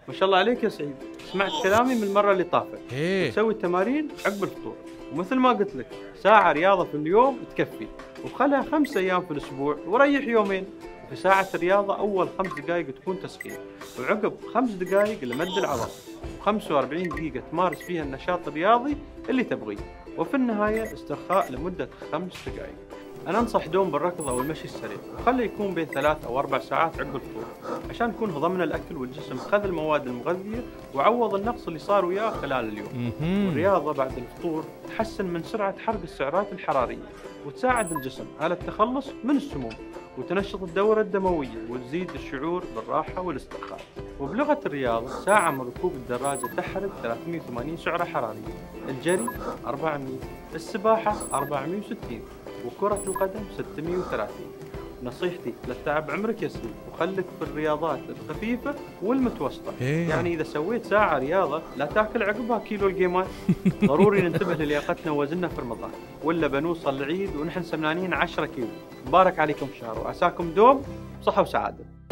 ما شاء الله عليك يا سعيد، سمعت كلامي من المرة اللي طافت. تسوي التمارين عقب الفطور، ومثل ما قلت لك ساعة رياضة في اليوم تكفي، وخلها 5 أيام في الأسبوع وريح يومين. وفي ساعة الرياضة أول 5 دقائق تكون تسخين، وعقب 5 دقائق لمد العضلات، و45 دقيقة تمارس فيها النشاط الرياضي اللي تبغيه، وفي النهاية استرخاء لمدة 5 دقائق. أنا أنصح دوم بالركض أو المشي السريع، وخليه يكون بين 3 أو 4 ساعات عقب الفطور، عشان نكون هضمنا الأكل والجسم خذ المواد المغذية وعوض النقص اللي صار وياه خلال اليوم. والرياضة بعد الفطور تحسن من سرعة حرق السعرات الحرارية، وتساعد الجسم على التخلص من السموم، وتنشط الدورة الدموية، وتزيد الشعور بالراحة والاسترخاء. وبلغة الرياضة ساعة من ركوب الدراجة تحرق 380 سعرة حرارية، الجري 400، السباحة 460، وكرة القدم 630. نصيحتي لا تتعب عمرك يا سيدي، وخلك في الرياضات الخفيفة والمتوسطة. يعني إذا سويت ساعة رياضة لا تاكل عقبها كيلو القيمات. ضروري ننتبه للياقتنا ووزننا في رمضان، ولا بنوصل العيد ونحن سمنانين 10 كيلو. مبارك عليكم شهر، وعساكم دوم بصحة وسعادة.